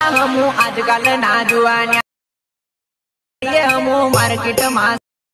हमू आजकल ना जुआन्या ये हमू मार्केट में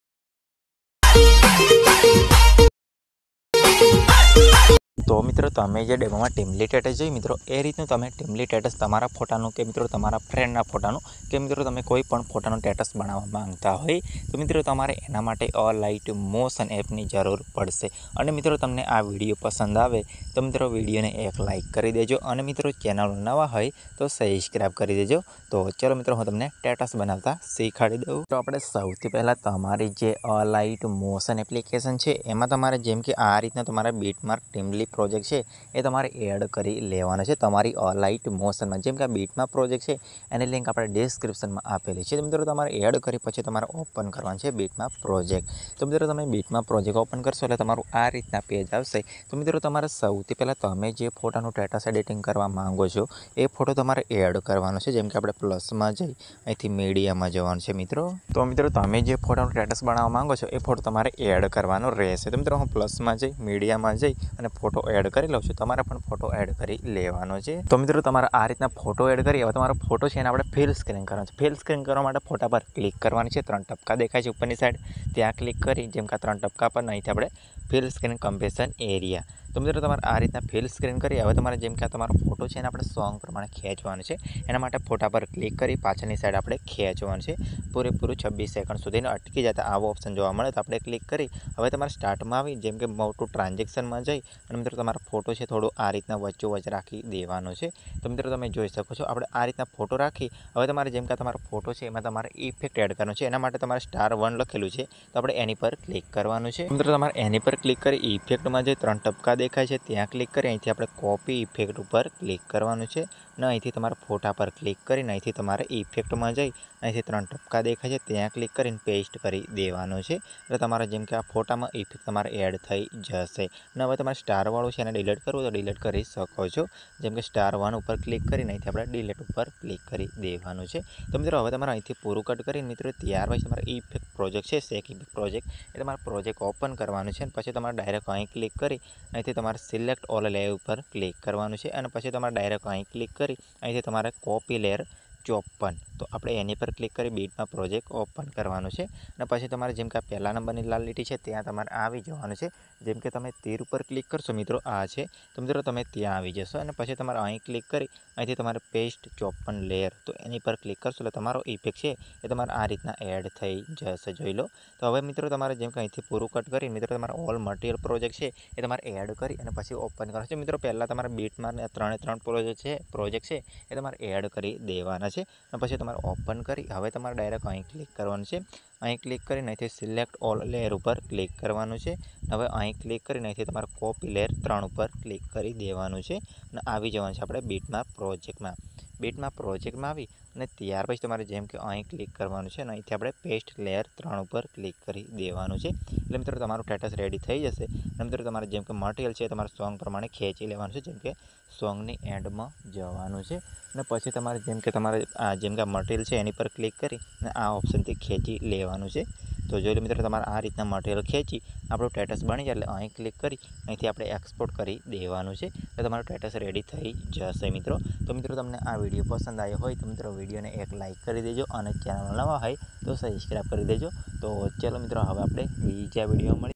तो मित्रों तमे जे डेमो में टेम्पलेट स्टेटस जोई मित्रों ए रीतनु तमे टेम्पलेट स्टेटस तमारा फोटानु के मित्रों तमारा फ्रेंडना फोटानु के मित्रों तमे कोई पण फोटानु स्टेटस बनाववा मांगता होय तो मित्रों तमारे एना माटे लाइट मोशन एपनी जरूर पड़शे। अने मित्रों तमने आ विडियो पसंद आवे तो मित्रों विडियो ने एक लाइक करी देजो अने मित्रों चेनल नवा होय तो सब्सक्राइब करी देजो। तो चलो मित्रों हूँ तमने स्टेटस बनावता शीखाड़ी दूँ। तो आपणे सौथी पहला तमारी जे लाइट मोशन एप्लिकेशन है एमां तमारे जेम के आ रीतना तमारा बीटमार्क टेम्पलेट प्रोजेक्ट है ये तमारे एड करी लेवानो छे तमारी लाइट मोशन में। जेम के बीटमार्क प्रोजेक्ट है एनी लिंक आपणे डिस्क्रिप्शन में आपेली है। तो मित्रों तमारे एड करी पछी तमारे ओपन करवानुं छे बीटमार्क प्रोजेक्ट। तो मित्रों तमे बीटमार्क प्रोजेक्ट ओपन करशो एटले तमारुं आ रीतना पेज आवशे। तो मित्रों तमारे सौथी पहला तमे जे फोटानुं स्टेटस एडिटिंग करवा मांगो छो ए फोटो तमारे एड करवानो छे। जेम के आपणे प्लस में जई अहींथी मीडिया में जवानुं छे मित्रों। तो मित्रों तमे जे फोटानुं स्टेटस बनाववा मांगो छो ए फोटो तमारे एड करवानो रहेशे। तो मित्रों हूँ प्लस में जई मीडिया में जई अने फोटो एड करी लઉં છું। तमारे पण फोटो एड करी लेवानो छे। तो मित्रों तमारे आ रीतना फोटो एड करी हवे तमारो फोटो छे एने आपणे फिल स्क्रीन करवानो छे। फिल स्क्रीन करवा माटे फोटा पर क्लिक करवानी छे। 3 टपका देखाय छे उपरनी साइड त्यां क्लिक करी जेम के 3 टपका पर अहींथी आपणे फिल स्क्रीन कम्प्रेशन एरिया। तो मित्रों तमारे आ रीतना फिल स्क्रीन करी हवे तमारे जेम के तमारो फोटो छे एने आपणे सॉन्ग प्रमाणे खेंचवानो छे। एना माटे फोटा पर क्लिक करी पाछळनी साइड आपणे खेंचवानुं छे पूरेपूरुं 26 सेकंड सुधीनो अटकी जाता आवो ऑप्शन जोवा मळे तो आपणे क्लिक करी हवे तमारे स्टार्ट में आवी जेम के मोटुं ट्रांजेक्शन में जई अने मित्रों तमारो फोटो छे थोड़ो आ रीतना वच्चोवच राखी देवानो छे। तो मित्रों तमे जोई शको छो आपणे आ रीतना फोटो राखी हवे तमारे जेम के तमारो फोटो छे एमां तमारे इफेक्ट एड करવાનો छे। एना माटे तमारे स्टार 1 लखेलुं छे तो आपणे एनी पर क्लिक करवानुं छे। मित्रों तमारे एनी पर क्लिक करी इफेक्ट में जे 3 टपका देखाय छे त्यां क्लिक करी अहींथी आपणे कॉपी इफेक्ट पर क्लिक करवानुं छे ने अहींथी तमारे फोटा पर क्लिक करी अहींथी तमारे इफेक्ट में जई अहींथी 3 टपका देखाय छे त्यां क्लिक करीने पेस्ट करी देवानुं छे। એટલે તમારે જેમ કે આ ફોટામાં ઇફેક્ટ તમારે એડ થઈ જશે અને હવે તમારે સ્ટારવાળું છે એને ડિલીટ કરવું તો ડિલીટ કરી શકો છો। જેમ કે સ્ટાર 1 ઉપર ક્લિક કરીને અહીંથી આપણે ડિલીટ ઉપર ક્લિક કરી દેવાનું છે। તો મિત્રો હવે તમારે અહીંથી પૂરું કટ કરીને મિત્રો ત્યારબાદ તમારે ઇફેક્ટ પ્રોજેક્ટ છે શેક ઇફેક્ટ પ્રોજેક્ટ એ તમારે પ્રોજેક્ટ ઓપન કરવાનું છે અને પછી તમારે ડાયરેક્ટ અહીં ક્લિક કરી અહીંથી તમારે સિલેક્ટ ઓલ લેયર ઉપર ક્લિક કરવાનું છે અને પછી તમારે ડાયરેક્ટ અહીં ક્લિક કરી અહીંથી તમારે કોપી લેયર 54 तो આપણે એની પર ક્લિક કરી બીટમાં પ્રોજેક્ટ ઓપન કરવાનું છે અને પછી તમારે જેમ કે આ પહેલા નંબરની લાલ લીટી છે ત્યાં તમારે આવી જવાનું છે। જેમ કે તમે તીર ઉપર ક્લિક કરશો મિત્રો આ છે તો મિત્રો તમે ત્યાં આવી જશો અને પછી તમારે અહીં ક્લિક કરી અહીંથી તમારે પેસ્ટ 54 લેયર તો એની પર ક્લિક કરશો એટલે તમારો ઇફેક્ટ છે એ તમારે આ રીતના એડ થઈ જશે જોઈ લો। તો હવે મિત્રો તમારે જેમ કે અહીંથી પૂરું કટ કરી મિત્રો તમારે ઓલ મટીરિયલ પ્રોજેક્ટ છે એ તમારે એડ કરી અને પછી ઓપન કરવાનું છે। મિત્રો પહેલાં તમારે બીટમાં 3 પ્રોજેક્ટ છે એ તમારે એડ કરી દેવાના છે અને પછી તમારે ओपन करी हवे तमारे डायरेक्ट अहीं क्लिक करवानुं छे। अहीं क्लिक करीने अहींथी सिलेक्ट ऑल लेयर पर क्लिक करवानुं छे। हवे अहीं क्लिक करीने अहींथी तमारे कॉपी लेयर 3 पर क्लिक करी देवानुं छे अने आवी जवानुं छे आपणे बीटमार्क प्रोजेक्ट में। बीटमार्क प्रोजेक्ट में आवी अने त्यार पछी तमारे जेम के अहीं क्लिक करवानुं छे अने अहींथी आपणे पेस्ट लेयर 3 पर क्लिक करी देवानुं छे એટલે મિત્રો તમારું સ્ટેટસ રેડી થઈ જશે અને મિત્રો તમારે જેમ કે મટીરિયલ છે તમારે સોંગ પ્રમાણે ખેંચી લેવાનું છે। જેમ કે સોંગની એન્ડમાં જવાનું છે અને પછી તમારે જેમ કે તમારે જેમ કે મટીરિયલ છે એની પર ક્લિક કરી અને આ ઓપ્શનથી ખેંચી લેવાનું છે। તો જોઈ લો મિત્રો તમારે આ રીતના મટીરિયલ ખેંચી આપણું સ્ટેટસ બની જાય એટલે અહીં ક્લિક કરી અહીંથી આપણે એક્સપોર્ટ કરી દેવાનું છે એટલે તમારું સ્ટેટસ રેડી થઈ જશે મિત્રો। તો મિત્રો તમને આ વિડીયો પસંદ આવ્યો હોય તો મિત્રો વિડીયોને એક લાઇક કરી દેજો અને ચેનલ નવા હોય તો સબસ્ક્રાઈબ કરી દેજો। તો ચલો મિત્રો હવે આપણે બીજા વિડીયો મળીએ।